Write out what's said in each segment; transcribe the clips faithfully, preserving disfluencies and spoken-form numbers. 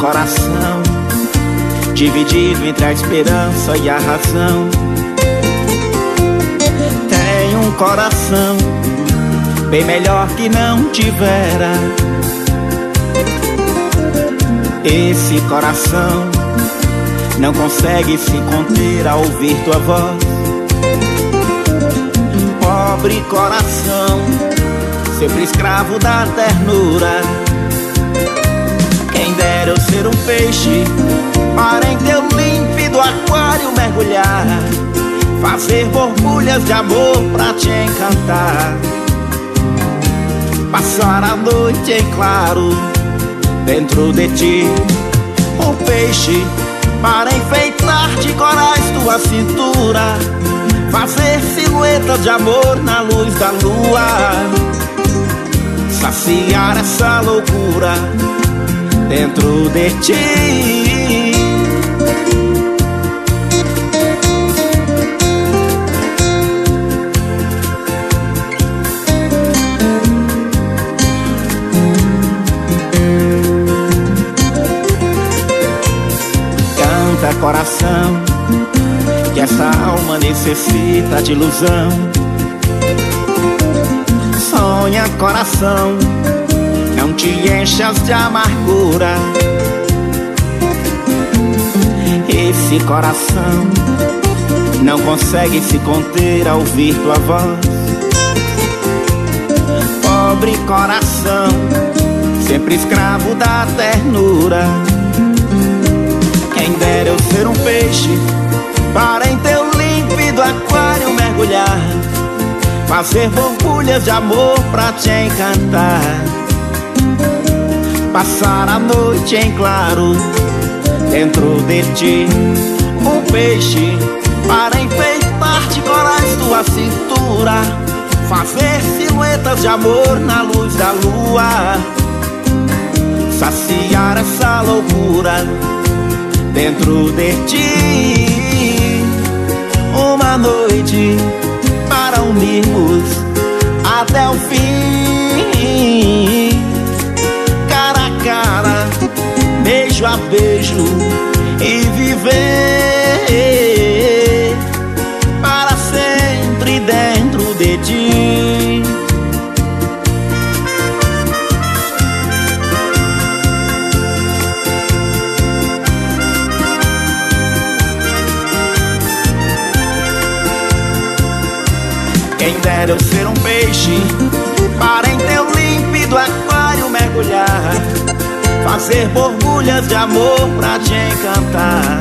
coração dividido entre a esperança e a razão. Tem um coração bem melhor que não tivera. Esse coração não consegue se conter ao ouvir tua voz. Pobre coração, sempre escravo da ternura. Quem dera eu ser um peixe para em teu límpido aquário mergulhar, fazer borbulhas de amor pra te encantar, passar a noite em claro dentro de ti. Um peixe para enfeitar de corais tua cintura, fazer silhuetas de amor na luz da lua, saciar essa loucura dentro de ti. Canta, coração, que essa alma necessita de ilusão. Sonha, coração, não te enchas de amargura. Esse coração não consegue se conter ao ouvir tua voz. Pobre coração, sempre escravo da ternura. Quem dera eu ser um peixe para em teu límpido aquário mergulhar, fazer borbulhas de amor pra te encantar, passar a noite em claro dentro de ti. Um peixe para enfeitar de corais tua cintura, fazer silhuetas de amor na luz da lua, saciar essa loucura dentro de ti. Uma noite para unirmos até o fim, cara a cara, beijo a beijo, e viver para sempre dentro de ti. Quem dera eu ser um peixe para em teu límpido aquário mergulhar, fazer borbulhas de amor pra te encantar,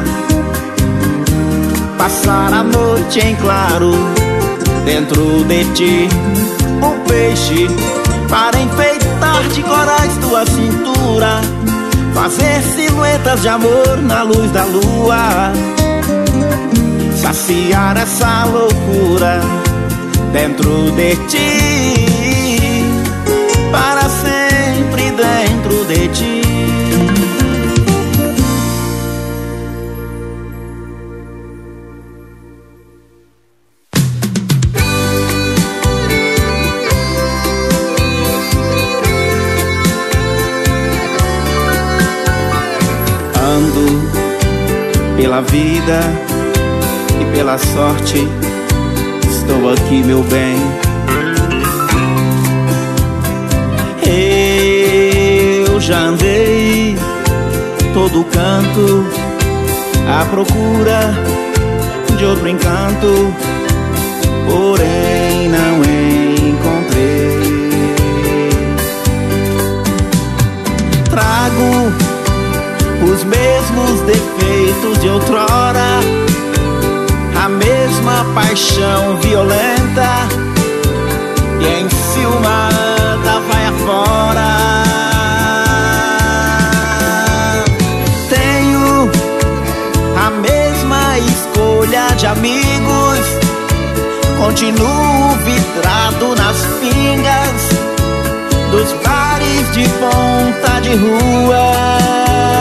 passar a noite em claro dentro de ti. Um peixe para enfeitar de corais tua cintura, fazer silhuetas de amor na luz da lua, saciar essa loucura dentro de ti, para sempre dentro de ti. Ando pela vida e pela sorte, estou aqui, meu bem. Eu já andei todo canto à procura de outro encanto, porém não encontrei. Trago os mesmos defeitos de outrora, a mesma paixão violenta, e enciumada vai afora. Tenho a mesma escolha de amigos, continuo vidrado nas pingas dos bares de ponta de rua.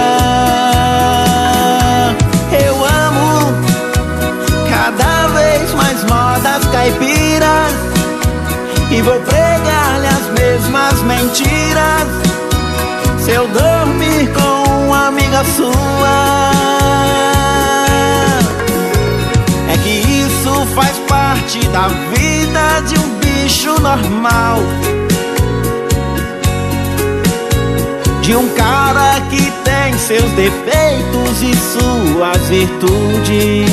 Modas caipiras, e vou pregar-lhe as mesmas mentiras. Se eu dormir com uma amiga sua. É que isso faz parte da vida de um bicho normal, de um cara que tem seus defeitos e suas virtudes.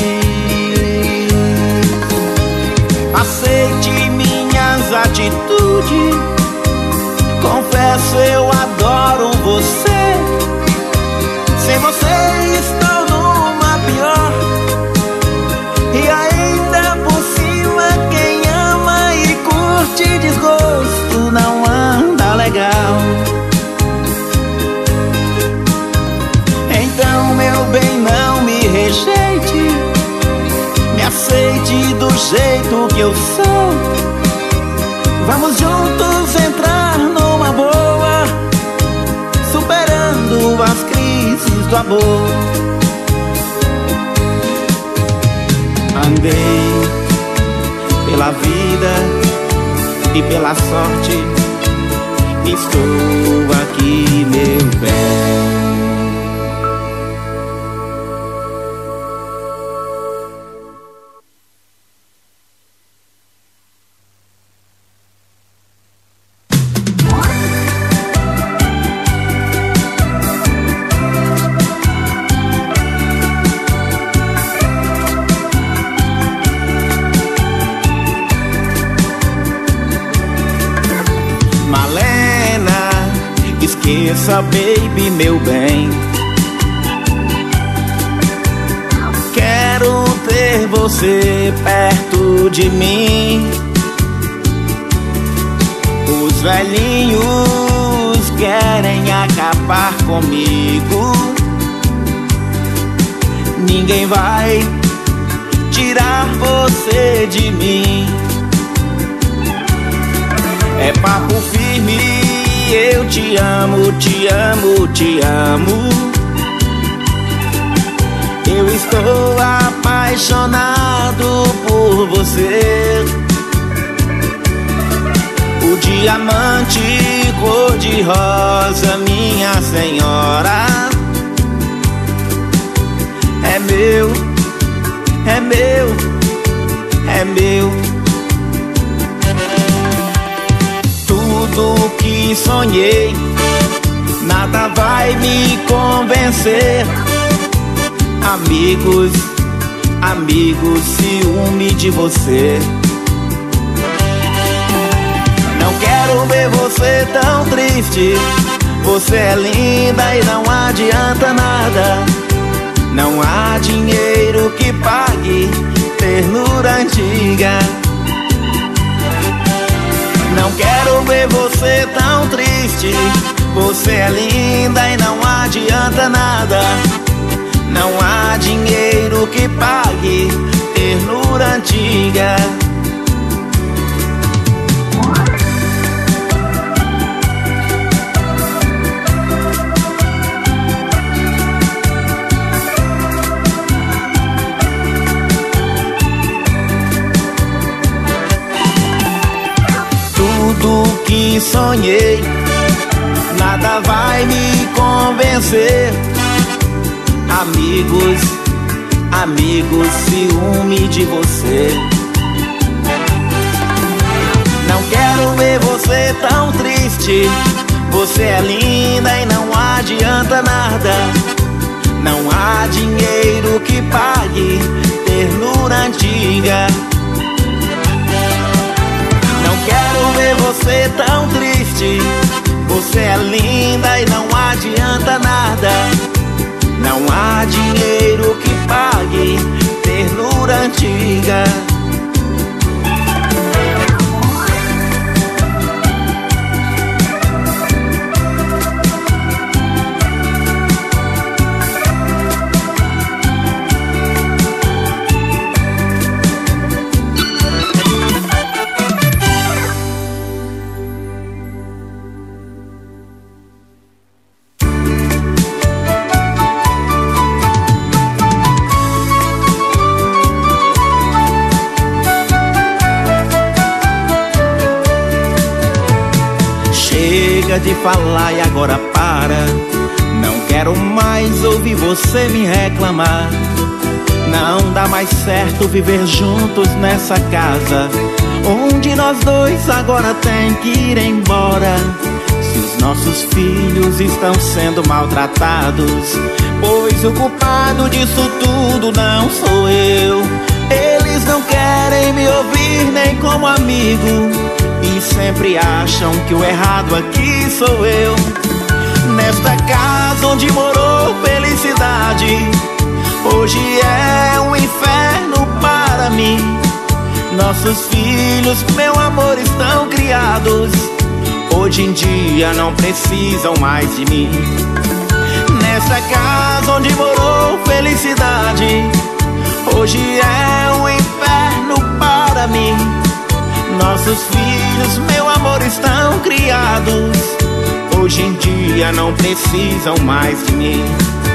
Aceite minhas atitudes, confesso eu adoro você. Sem você estou numa pior, e ainda por cima quem ama e curte desgosto não anda legal. Então meu bem, não me rejeite, me aceite do jeito que eu sou. Vamos juntos entrar numa boa, superando as crises do amor. Andei pela vida e pela sorte, estou aqui, meu bem. Esqueça, baby, meu bem. Quero ter você perto de mim. Os velhinhos querem acabar comigo. Ninguém vai tirar você de mim. É papo firme, eu te amo, te amo, te amo. Eu estou apaixonado por você. O diamante cor-de-rosa, minha senhora, é meu, é meu, é meu. Tudo que sonhei, nada vai me convencer. Amigos, amigos, ciúme de você. Não quero ver você tão triste. Você é linda e não adianta nada. Não há dinheiro que pague ternura antiga. Não quero ver você tão triste. Você é linda e não adianta nada. Não há dinheiro que pague ternura antiga. Tudo que sonhei, nada vai me convencer. Amigos, amigos, ciúme de você. Não quero ver você tão triste. Você é linda e não adianta nada. Não há dinheiro que pague ternura antiga. Não quero ver você tão triste. Você é linda e não adianta nada. Não há dinheiro que pague ternura antiga. Chega de falar e agora para. Não quero quero mais ouvir você me reclamar. Não dá mais certo viver juntos nessa casa, onde nós dois agora tem que ir embora. Se os nossos filhos estão sendo maltratados, pois o culpado disso tudo não sou eu. Eles não querem me ouvir nem como amigo, e sempre acham que o errado aqui sou eu. Nesta casa onde morou felicidade, hoje é um inferno para mim. Nossos filhos, meu amor, estão criados, hoje em dia não precisam mais de mim. Nesta casa onde morou felicidade, hoje é um inferno para mim. Nossos filhos, meu amor, estão criados, hoje em dia não precisam mais de mim.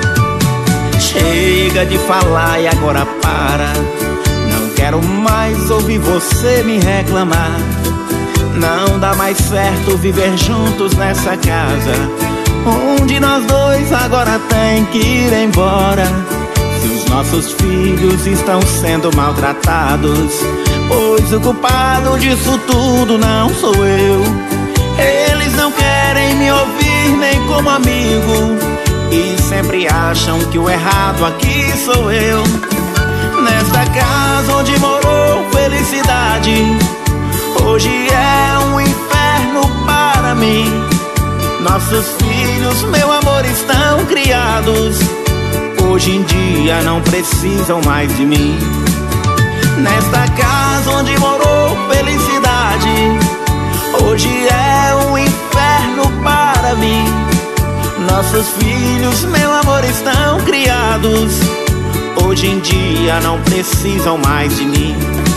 Chega de falar e agora para. Não quero mais ouvir você me reclamar. Não dá mais certo viver juntos nessa casa, onde nós dois agora tem que ir embora. Se os nossos filhos estão sendo maltratados, pois o culpado disso tudo não sou eu. Eles não querem me ouvir nem como amigo, e sempre acham que o errado aqui sou eu. Nesta casa onde morou felicidade, hoje é um inferno para mim. Nossos filhos, meu amor, estão criados, hoje em dia não precisam mais de mim. Nesta casa onde morou felicidade, hoje é um inferno para mim. Nossos filhos, meu amor, estão criados, hoje em dia não precisam mais de mim.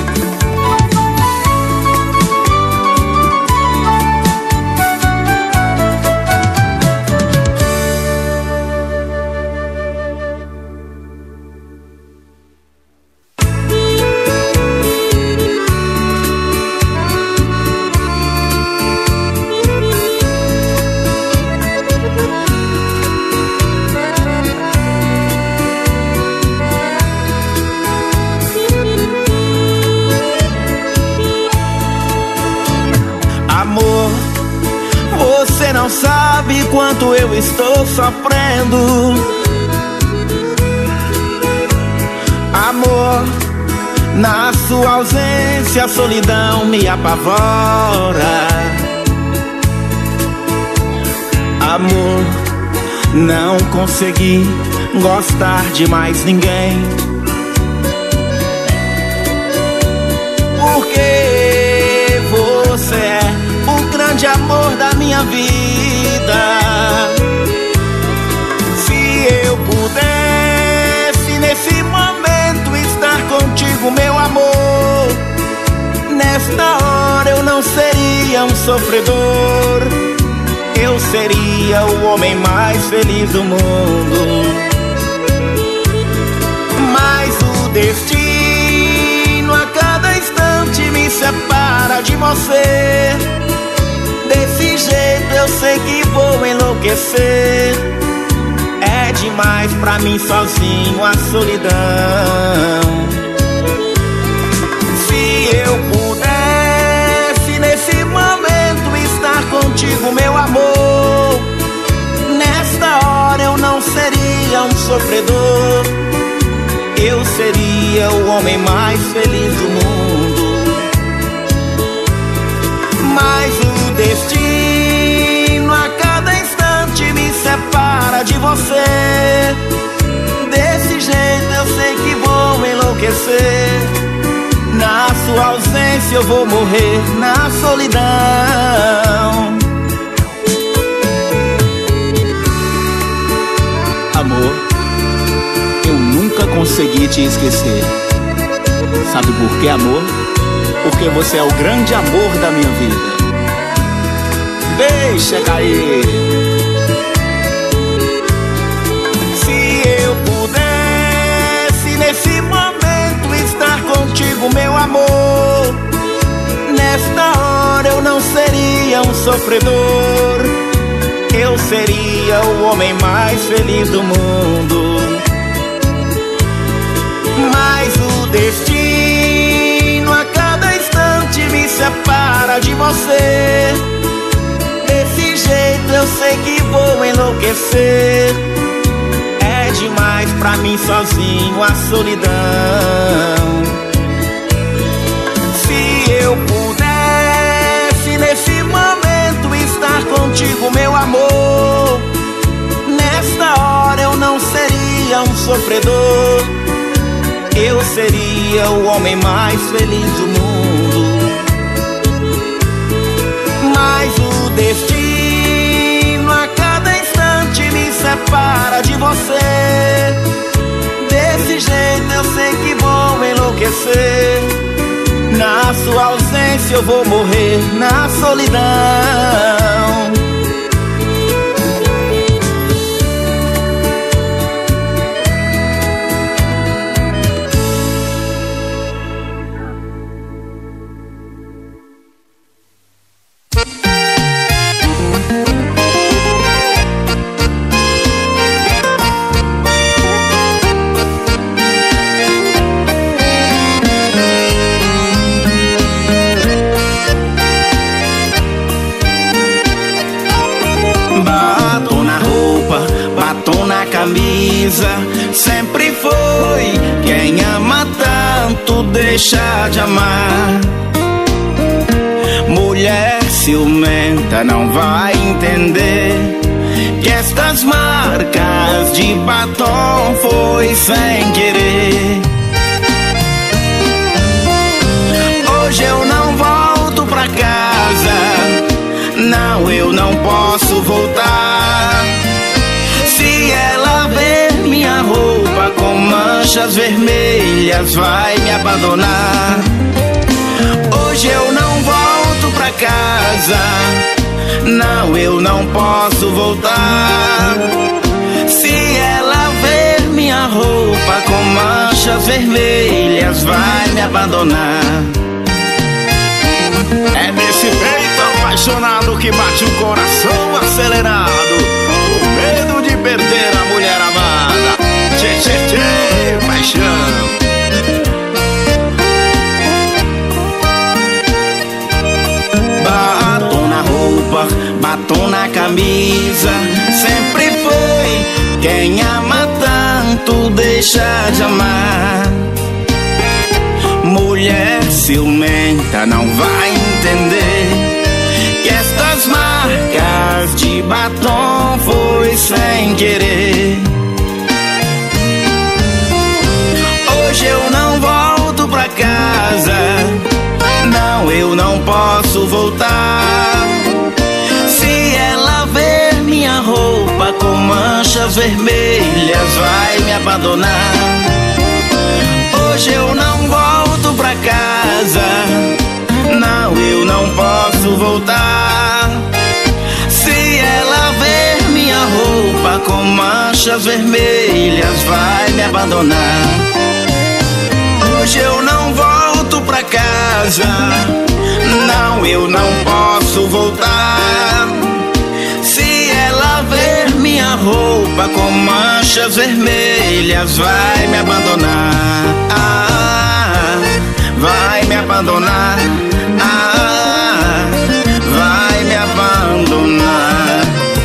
Você não sabe quanto eu estou sofrendo. Amor, na sua ausência a solidão me apavora. Amor, não consegui gostar de mais ninguém, porque você é o grande amor da minha vida. Se eu pudesse nesse momento estar contigo, meu amor, nesta hora eu não seria um sofredor, eu seria o homem mais feliz do mundo. Mas o destino a cada instante me separa de você. Desse jeito eu sei que vou enlouquecer. É demais pra mim sozinho a solidão. Se eu pudesse nesse momento estar contigo, meu amor, nesta hora eu não seria um sofredor, eu seria o homem mais feliz do mundo. Mas o destino a cada instante me separa de você. Desse jeito eu sei que vou enlouquecer. Na sua ausência eu vou morrer na solidão. Amor, eu nunca consegui te esquecer. Sabe por quê, amor? Porque você é o grande amor da minha vida. Deixa cair. Se eu pudesse nesse momento estar contigo, meu amor, nesta hora eu não seria um sofredor, eu seria o homem mais feliz do mundo. Mas o destino a cada instante me separa de você. Desse jeito eu sei que vou enlouquecer. É demais pra mim sozinho a solidão. Se eu pudesse nesse momento estar contigo, meu amor, nesta hora eu não seria um sofredor. Eu seria o homem mais feliz do mundo. Mas o destino a cada instante me separa de você. Desse jeito eu sei que vou enlouquecer. Na sua ausência eu vou morrer na solidão. Camisa sempre foi. Quem ama tanto deixa de amar. Mulher ciumenta não vai entender que estas marcas de batom foi sem querer. Hoje eu não volto pra casa. Não, eu não posso voltar. Se ela ver minha roupa com manchas vermelhas, vai me abandonar. Hoje eu não volto pra casa. Não, eu não posso voltar. Se ela ver minha roupa com manchas vermelhas, vai me abandonar. É desse peito apaixonado que bate o coração acelerado. Medo de perder a mulher amada. Tchê, tchê, tchê, paixão. Batom na roupa, batom na camisa, sempre foi. Quem ama tanto deixa de amar. Mulher ciumenta não vai entender que estas marcas de batom foi sem querer. Hoje eu não volto pra casa. Não, eu não posso voltar. Se ela ver minha roupa com manchas vermelhas, vai me abandonar. Hoje eu não volto pra casa. Não, eu não posso voltar. Se ela ver minha roupa com manchas vermelhas, vai me abandonar. Hoje eu não volto pra casa. Não, eu não posso voltar. Se ela ver minha roupa com manchas vermelhas, vai me abandonar. Ah, vai me abandonar. Ah, vai me abandonar.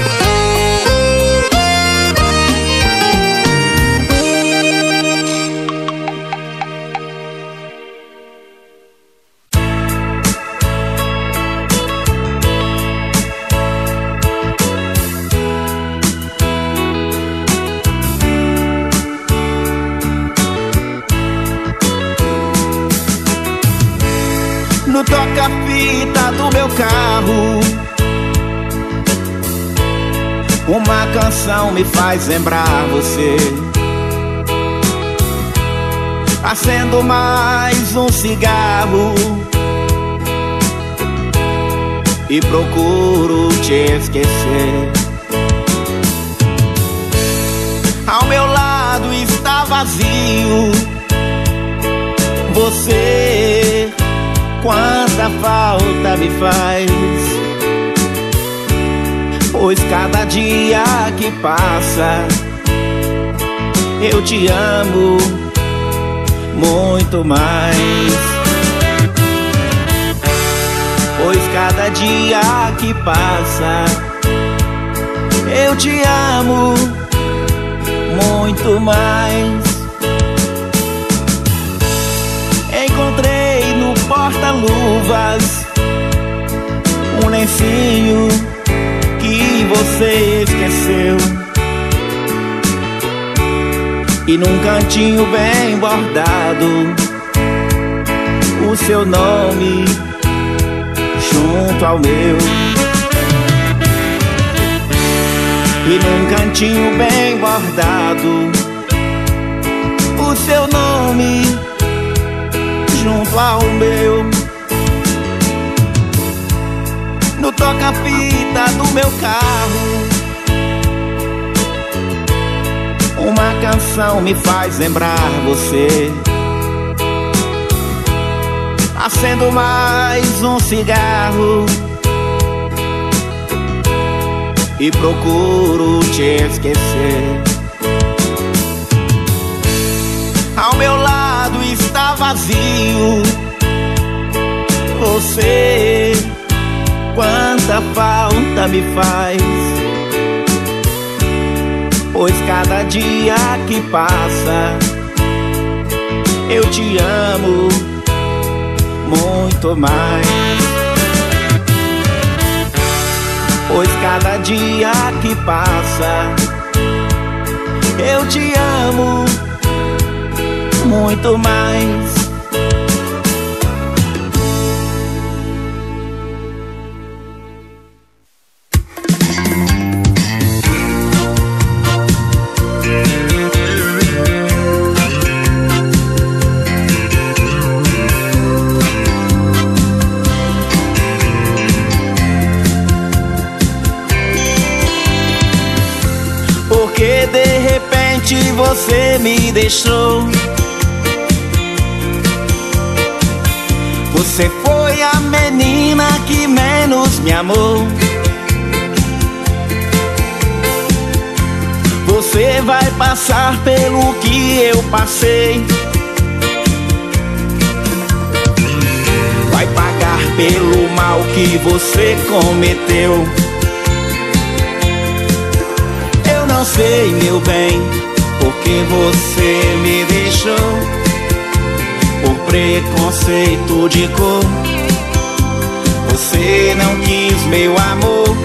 No toca-fita do meu carro, uma canção me faz lembrar você. Acendo mais um cigarro e procuro te esquecer. Ao meu lado está vazio. Você, quanta falta me faz. pois cada dia que passa eu te amo muito mais. Pois cada dia que passa eu te amo muito mais. Encontrei no porta-luvas um lencinho que você esqueceu, e num cantinho bem bordado o seu nome junto ao meu. E num cantinho bem bordado o seu nome junto ao meu. No toca-fita do meu carro uma canção me faz lembrar você. Acendo mais um cigarro e procuro te esquecer. Ao meu lado está vazio você, quanta falta me faz. Pois cada dia que passa eu te amo muito mais. Pois cada dia que passa eu te amo muito mais. Porque de repente você me deixou. Você foi a menina que menos me amou. Você vai passar pelo que eu passei. Vai pagar pelo mal que você cometeu. Eu não sei, meu bem, porque você me deixou. Por preconceito de cor, você não quis meu amor.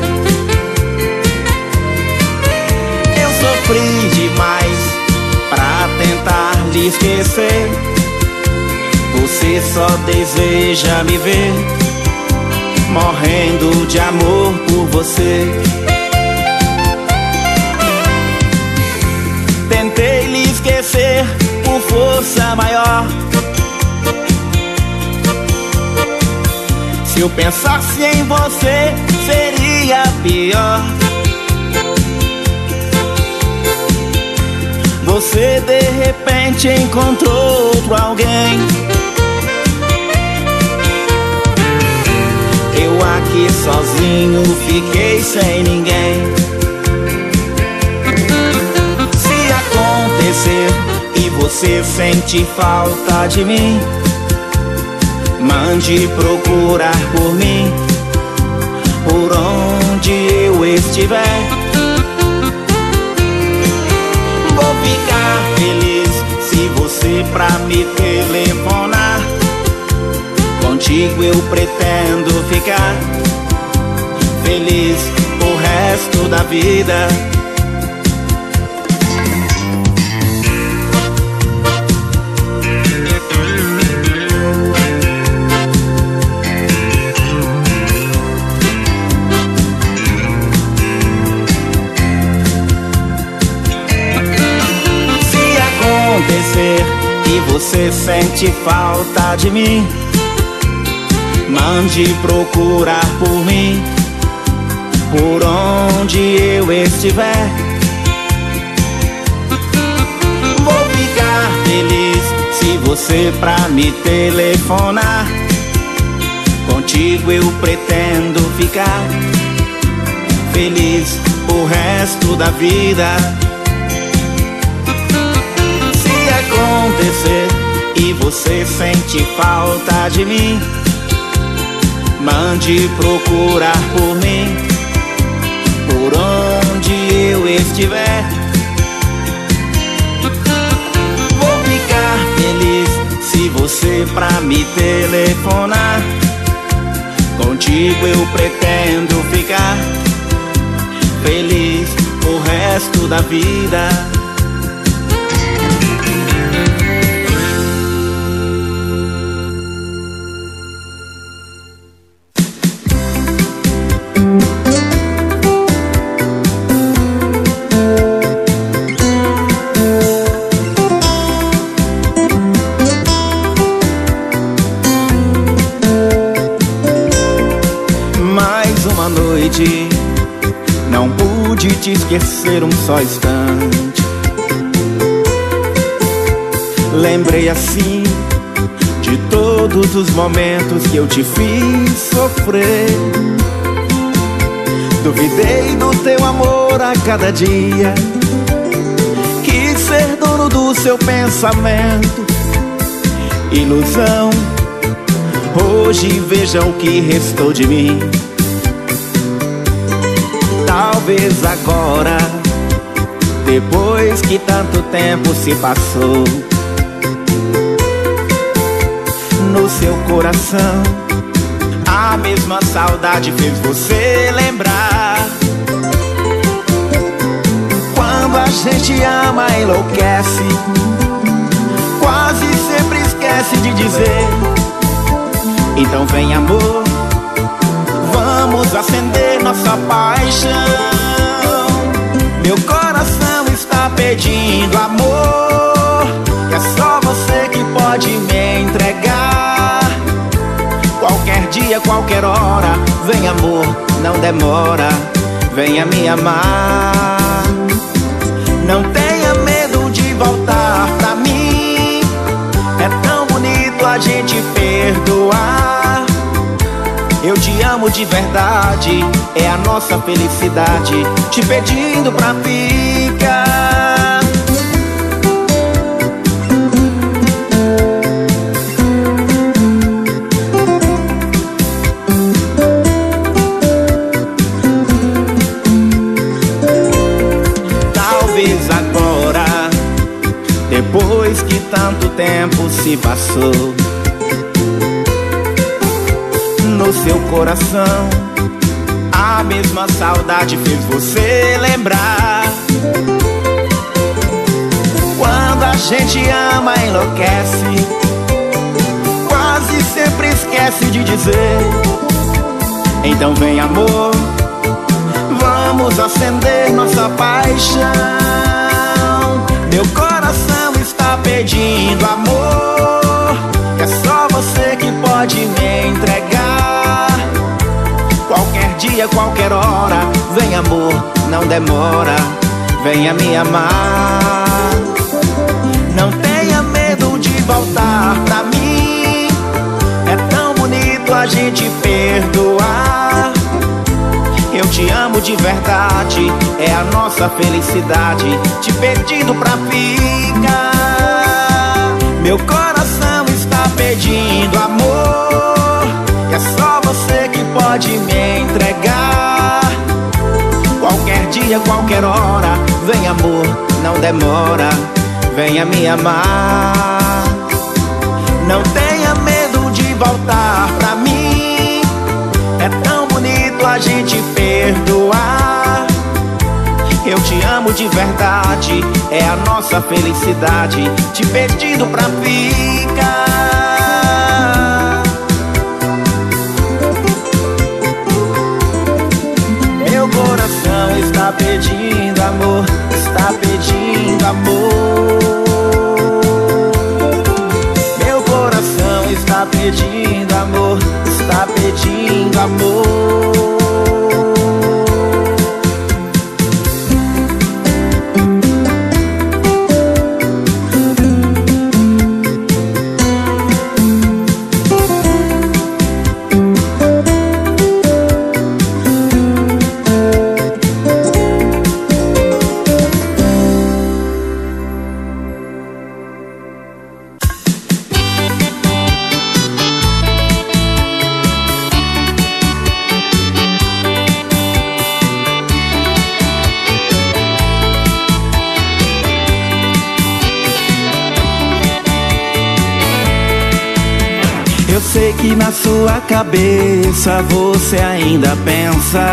Eu sofri demais pra tentar lhe esquecer. Você só deseja me ver morrendo de amor por você. Tentei lhe esquecer por força maior. Se eu pensasse em você, seria pior. Você de repente encontrou outro alguém. Eu aqui sozinho fiquei sem ninguém. Se acontecer e você sente falta de mim, mande procurar por mim, por onde eu estiver. Vou ficar feliz se você pra me telefonar. Contigo eu pretendo ficar feliz o resto da vida. E você sente falta de mim, mande procurar por mim, por onde eu estiver. Vou ficar feliz se você pra me telefonar. Contigo eu pretendo ficar feliz o resto da vida. Se acontecer e você sente falta de mim, mande procurar por mim, por onde eu estiver. Vou ficar feliz se você pra me telefonar. Contigo eu pretendo ficar feliz o resto da vida. Não pude te esquecer um só instante. Lembrei assim de todos os momentos que eu te fiz sofrer. Duvidei do teu amor a cada dia, quis ser dono do seu pensamento. Ilusão, hoje veja o que restou de mim. Talvez agora, depois que tanto tempo se passou, no seu coração a mesma saudade fez você lembrar. Quando a gente ama, enlouquece, quase sempre esquece de dizer. Então vem, amor, vamos acender nossa paixão. Meu coração está pedindo amor, e é só você que pode me entregar. Qualquer dia, qualquer hora, vem, amor, não demora, venha me amar. Não tenha medo de voltar pra mim, é tão bonito a gente perdoar. Eu te amo de verdade, é a nossa felicidade, te pedindo pra ficar. Talvez agora, depois que tanto tempo se passou, no seu coração a mesma saudade fez você lembrar. Quando a gente ama, enlouquece, quase sempre esquece de dizer. Então vem, amor, vamos acender nossa paixão. Meu coração está pedindo amor, é só você que pode me entregar. Qualquer dia, qualquer hora, vem, amor, não demora, venha me amar. Não tenha medo de voltar pra mim, é tão bonito a gente perdoar. Eu te amo de verdade, é a nossa felicidade, te pedindo pra ficar. Meu coração está pedindo amor, e é só você que pode me entregar. Qualquer dia, qualquer hora, vem, amor, não demora, venha me amar. Não tenha medo de voltar pra mim, é tão bonito a gente perdoar. Eu te amo de verdade, é a nossa felicidade, te pedindo pra ficar. Meu coração está pedindo amor, está pedindo amor. Meu coração está pedindo amor, está pedindo amor. sei que na sua cabeça você ainda pensa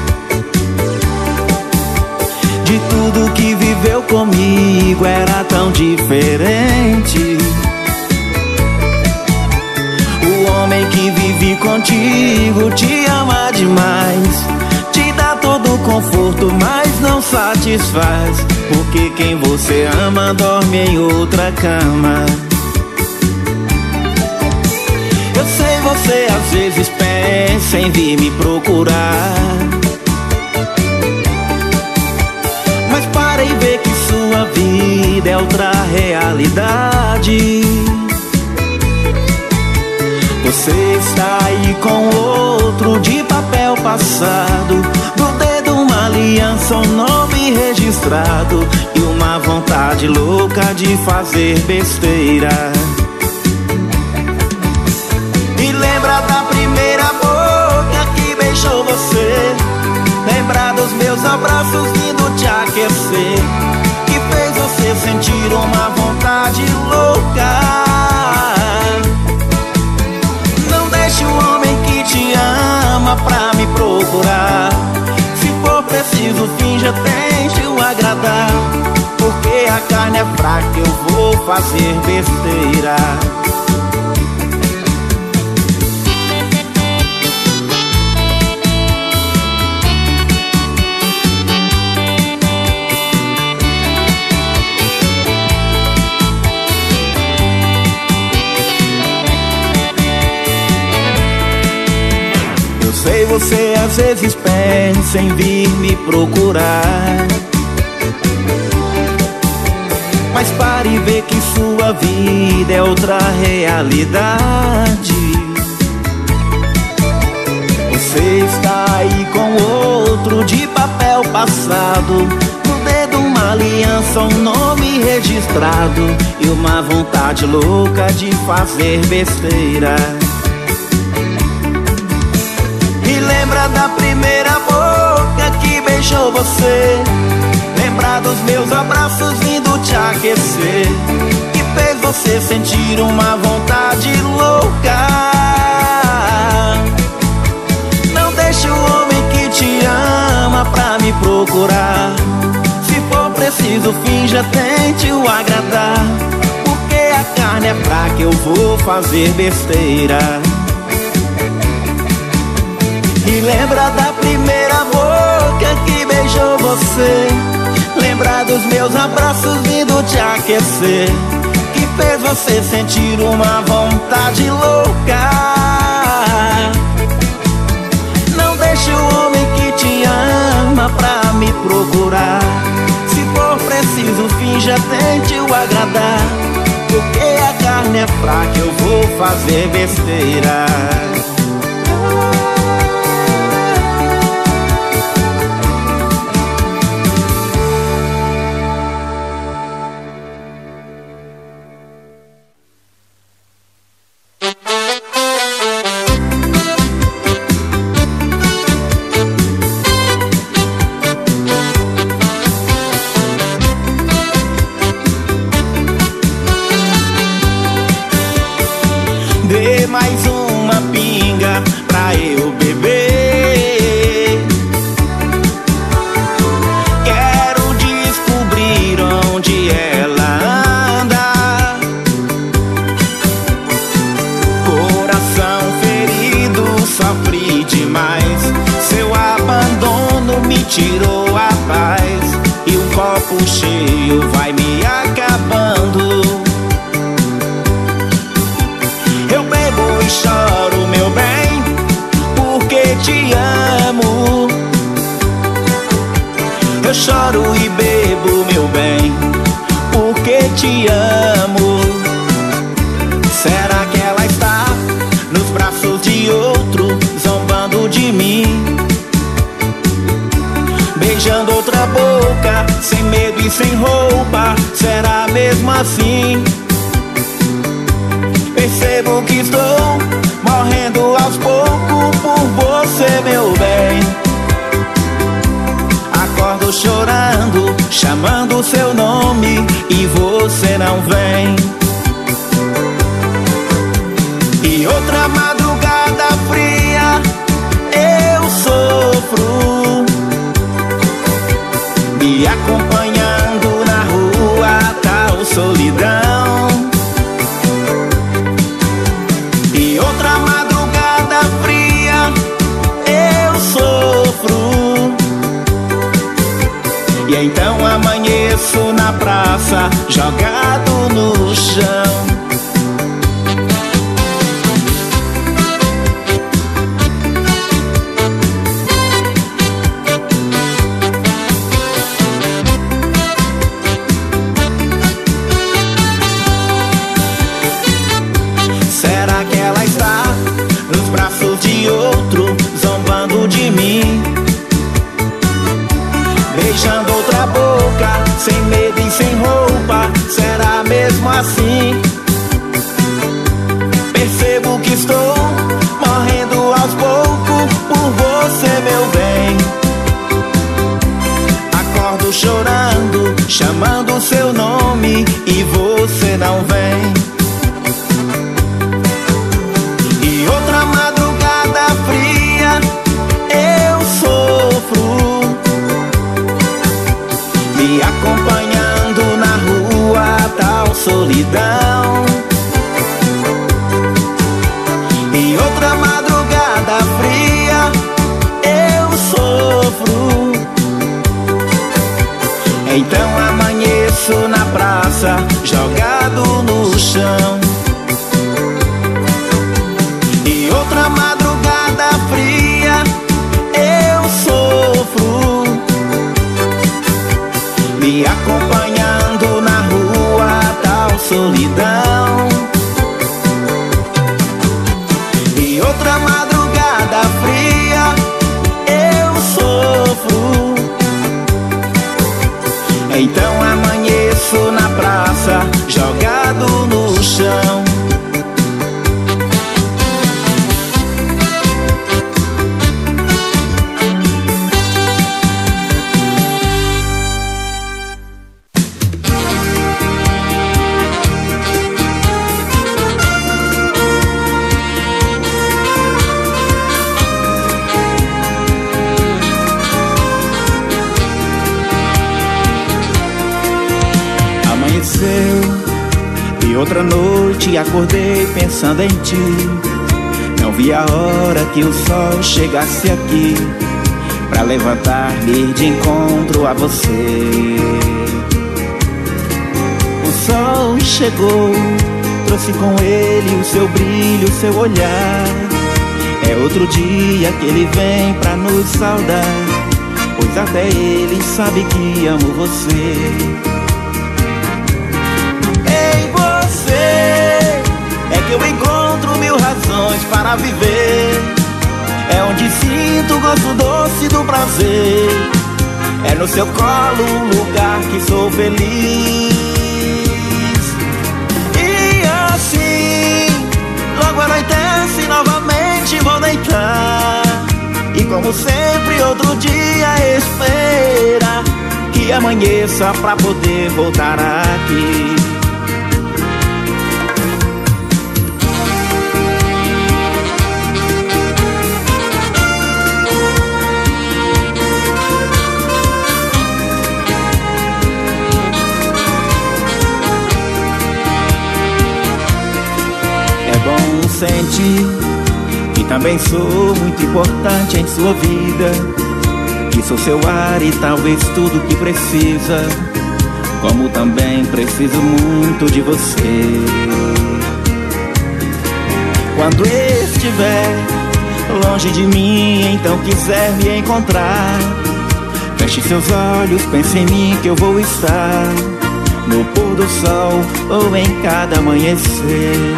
de tudo que viveu comigo era tão diferente. O homem que vive contigo te ama demais, te dá todo o conforto, mas não satisfaz, porque quem você ama dorme em outra cama. Eu sei, você às vezes pensa em vir me procurar, mas para e vê que sua vida é outra realidade. Você está aí com outro de papel passado, no dedo uma aliança, um nome registrado e uma vontade louca de fazer besteira. E lembra da primeira boca que beijou você, lembra dos meus abraços vindo te aquecer, que fez você sentir uma vontade louca. Não deixe o homem que te ama pra me procurar, se for preciso finja, tente o agradar, porque a carne é fraca, eu vou fazer besteira. Sei, você às vezes pensa em vir me procurar, mas pare e vê que sua vida é outra realidade. Você está aí com outro de papel passado, no dedo uma aliança, um nome registrado e uma vontade louca de fazer besteira. Lembra da primeira boca que beijou você, lembra dos meus abraços vindo te aquecer, que fez você sentir uma vontade louca. Não deixe o homem que te ama pra me procurar, se for preciso finja, tente o agradar, porque a carne é fraca, eu vou fazer besteira. E lembra da primeira boca que beijou você, lembra dos meus abraços vindo te aquecer, que fez você sentir uma vontade louca. Não deixe o homem que te ama pra me procurar, se for preciso finja, tente o agradar, porque a carne é fraca, eu vou fazer besteira. Dê mais uma pinga pra eu beber, quero descobrir onde ela anda. Coração ferido, sofri demais, seu abandono me tirou a paz, e o copo cheio vai me acabando. E choro, meu bem, porque te amo. Eu choro e bebo, meu bem, porque te amo. Será que ela está nos braços de outro, zombando de mim, beijando outra boca, sem medo e sem roupa? Será mesmo assim? Percebo que estou morrendo aos poucos por você, meu bem. Acordo chorando, chamando seu nome, e você não vem. E outra amanheço na praça, jogado no chão. Será que ela está nos braços de outro, zombando de mim? Beijando outra boca, sem medo e sem roupa, será mesmo assim? Percebo que estou morrendo aos poucos por você, meu bem. Acordo chorando, chamando seu nome e você não vem. E outra madrugada fria eu sofro, me acompanhando na rua, tal solidão. E outra madrugada fria eu sofro, então amanheço na praça, jogado no chão. E outra madrugada fria eu sofro, me acompanhando na rua, tal solidão. E outra madrugada fria eu sofro, então amanheço na praça, jogado no chão. E outra noite acordei pensando em ti. Não vi a hora que o sol chegasse aqui pra levantar-me de encontro a você. O sol chegou, trouxe com ele o seu brilho, o seu olhar. É outro dia que ele vem pra nos saudar, pois até ele sabe que amo você. É que eu encontro mil razões para viver. É onde sinto o gosto doce do prazer. É no seu colo um lugar que sou feliz. E assim, logo anoitece, novamente vou deitar. E como sempre, outro dia espera que amanheça pra poder voltar aqui. Sente que também sou muito importante em sua vida, que sou seu ar e talvez tudo que precisa, como também preciso muito de você. Quando estiver longe de mim, então quiser me encontrar, feche seus olhos, pense em mim que eu vou estar no pôr do sol ou em cada amanhecer.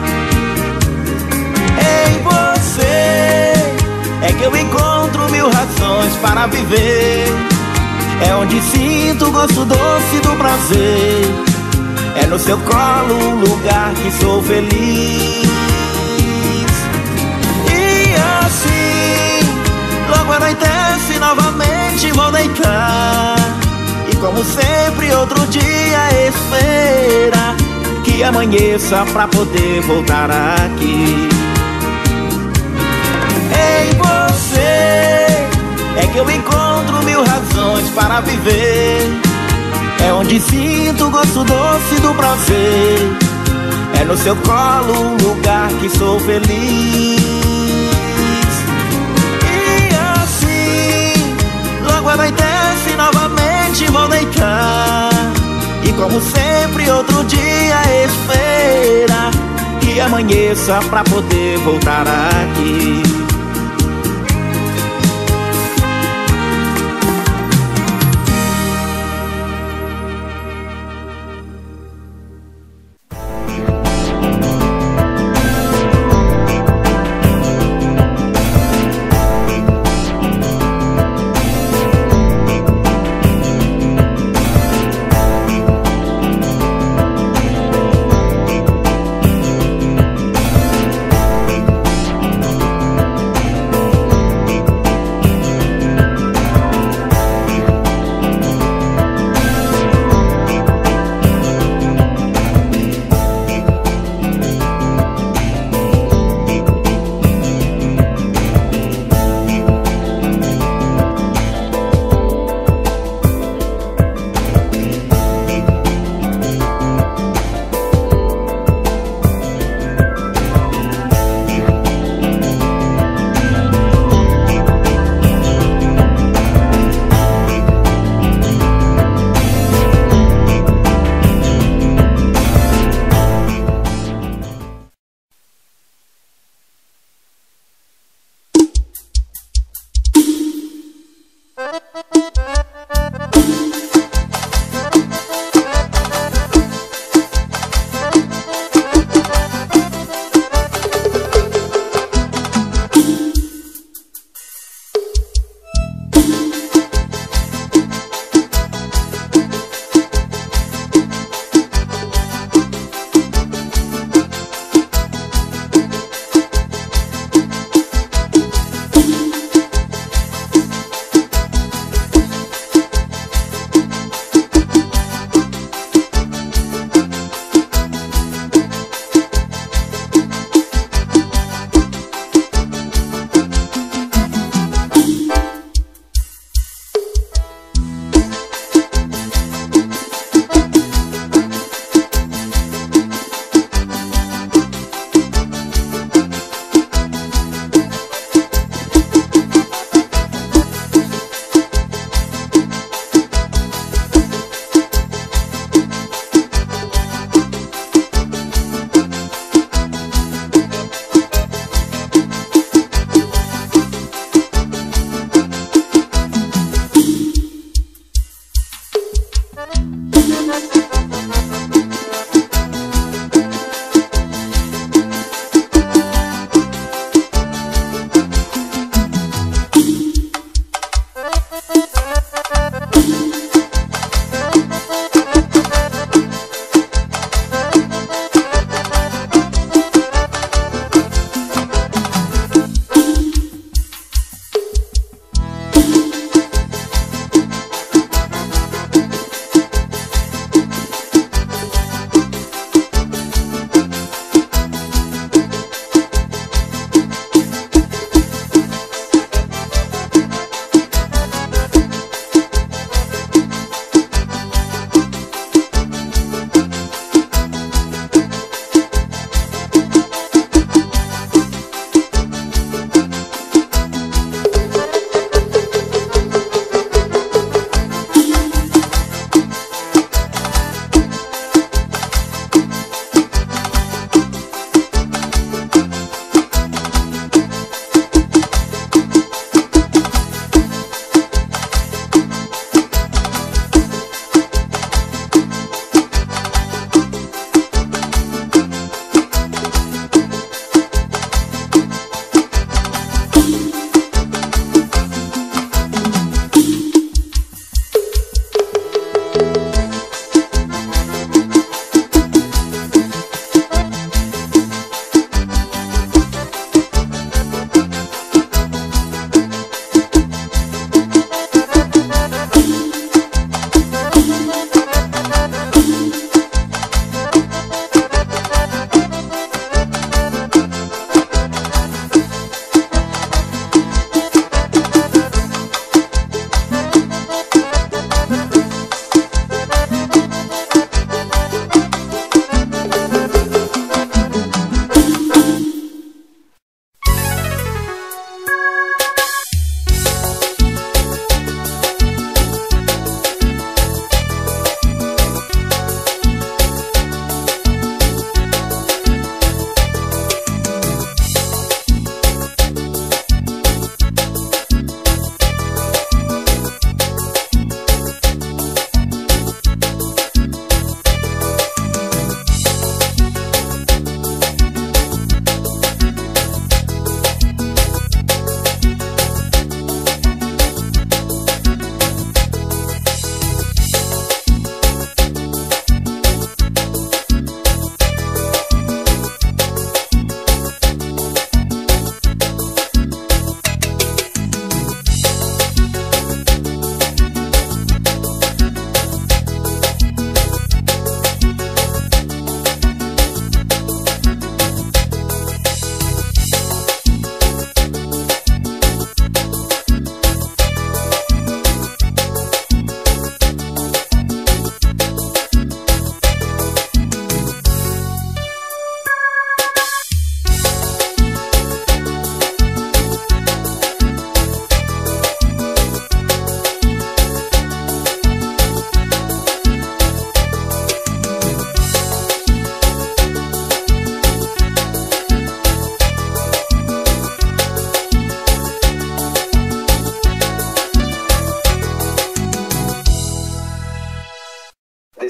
É que eu encontro mil razões para viver. É onde sinto o gosto doce do prazer. É no seu colo um lugar que sou feliz. E assim, logo anoitece, novamente vou deitar. E como sempre, outro dia espera que amanheça pra poder voltar aqui. Em você é que eu encontro mil razões para viver. É onde sinto o gosto doce do prazer. É no seu colo um lugar que sou feliz. E assim, logo anoitece, novamente vou deitar. como sempre, outro dia espera que amanheça pra poder voltar aqui.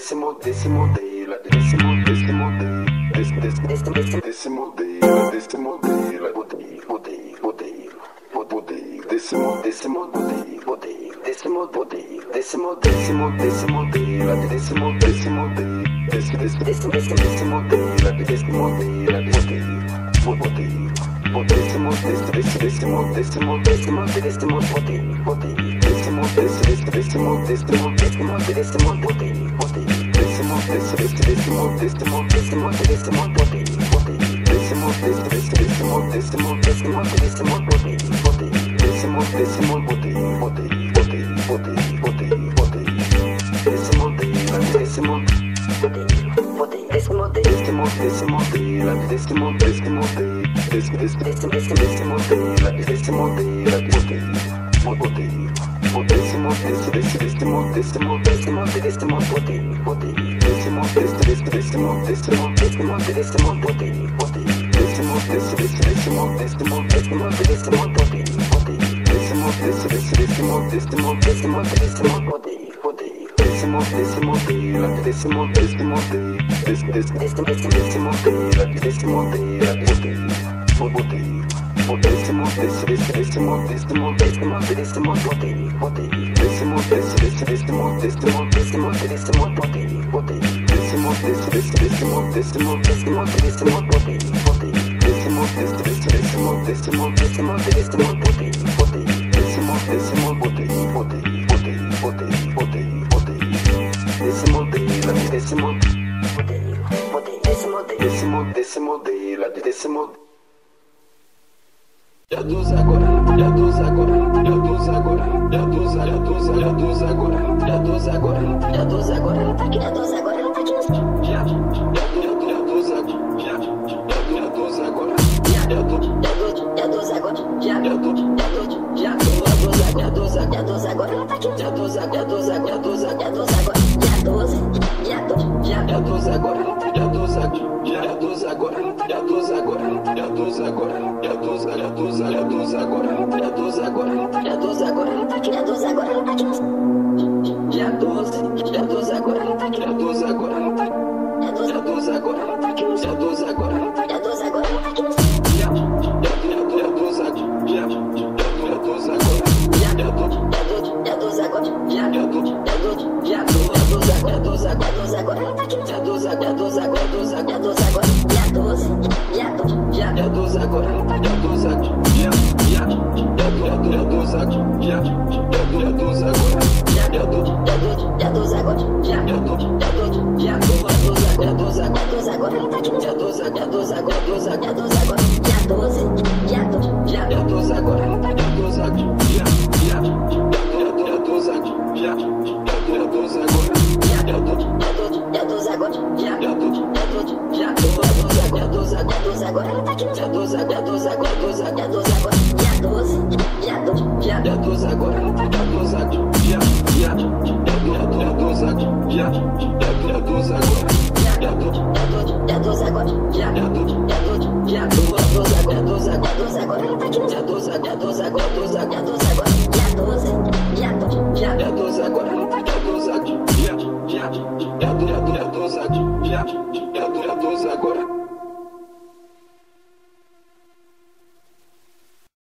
desse modelo, desse modelo, desse modelo, desse modelo, desse desse desse desse desse modelo, desse modelo, modelo, modelo, modelo, modelo, desse modelo, desse modelo, modelo, desse modelo, desse modelo, desse modelo, desse modelo, desse modelo, desse modelo, desse desse desse desse desse modelo, desse modelo, modelo, modelo, desse modelo, desse desse modelo, desse modelo, desse modelo, desse modelo, modelo, desse modelo, desse desse modelo, desse modelo, desse modelo, desse modelo, modelo, desse modelo, desse desse desse modelo, desse modelo, desse modelo, desse modelo, modelo, desse modelo, desse desse modelo, desse modelo, desse modelo, desse modelo, modelo, desse modelo, desse modelo, modelo, modelo, modelo, modelo, modelo, desse modelo, desse modelo, modelo, desse modelo, desse modelo, desse modelo, desse modelo, desse modelo, desse desse desse desse desse modelo, desse modelo, modelo, modelo, desse modelo, desse desse modelo, desse modelo, desse modelo, desse modelo, modelo, desse modelo, desse desse modelo, desse modelo, desse modelo, desse modelo, modelo, desse modelo, desse desse desse modelo, desse modelo, desse modelo, desse modelo, modelo, desse modelo, desse desse desse modelo, desse modelo, desse modelo, desse modelo, modelo, desse modelo, desse modelo, desse modelo, desse modelo, desse desse desse desse desse modelo, desse modelo, modelo, modelo, desse modelo, desse desse desse modelo, desse modelo, desse modelo, desse modelo, modelo, desse modelo, desse desse desse modelo, desse modelo, desse modelo, desse modelo, modelo, desse modelo, desse desse desse modelo, desse modelo, desse modelo, desse modelo, modelo, desse modelo, desse desse desse modelo, desse modelo, desse modelo, desse modelo, modelo, desse modelo, desse modelo, modelo, modelo, modelo, modelo, modelo, desse modelo, desse modelo, modelo, desse modelo, desse modelo, desse modelo, desse modelo. Já dos agora, já dos agora, já dos agora, já dos já dos já dos agora, já dos agora, já dos agora, ela tá aqui, já dos agora, ela tá aqui, já, já, já dos agora, já, já dos agora, já, já dos, já dos agora, já, já dos, já dos, já dos, já dos agora, ela tá aqui, já dos, já dos, já dos, já dos agora, já dos, já dos, já dos agora, já dos agora, já dos agora, já dos agora, já dos agora, já dos, já dos, já dos agora, já dos agora, já dos agora, ela tá aqui, já dos agora, ela tá aqui, já dos, já dos agora, ela tá aqui, já dos agora, ela tá aqui, já dos agora, ela tá aqui, já dos agora, ela tá aqui, já dos agora, ela tá aqui, já, já, já dos agora, já, já dos agora, já, já dos, já dos agora, já, já dos, já dos, já dos, já dos agora, dos agora, ela tá aqui, já dos, já dos agora, dos agora, dos agora, já dos, já dos, já, já dos agora, ela tá aqui, já dos agora, já, já, já dos agora, já, já dos agora, já, já dos, já dos, já dos agora, já, já dos, já dos, já dos, já dos agora, dos agora, ela tá aqui, já dos, já dos agora, dos agora, já dos agora, já dos, já dos, já, já dos agora, ela tá aqui, já dos agora, já, já, já dos agora, já, já dos agora, já, já dos, já dos agora, já, já dos, já dos, já dos agora, dos agora, ela tá aqui, já dos, já dos agora, dos agora, já dos agora, já dos, já dos, já, já dos agora, ela tá aqui, já dos agora, já, já, já dos agora, já, já dos agora, já dos, já dos agora, já, já dos, já dos, já dos agora, dos agora, dos agora, ela tá aqui, já dos, já dos agora, dos agora, já dos agora, já dos, já dos, já, já dos agora, ela tá aqui, já dos agora, já, já, já dos agora, já, já dos agora.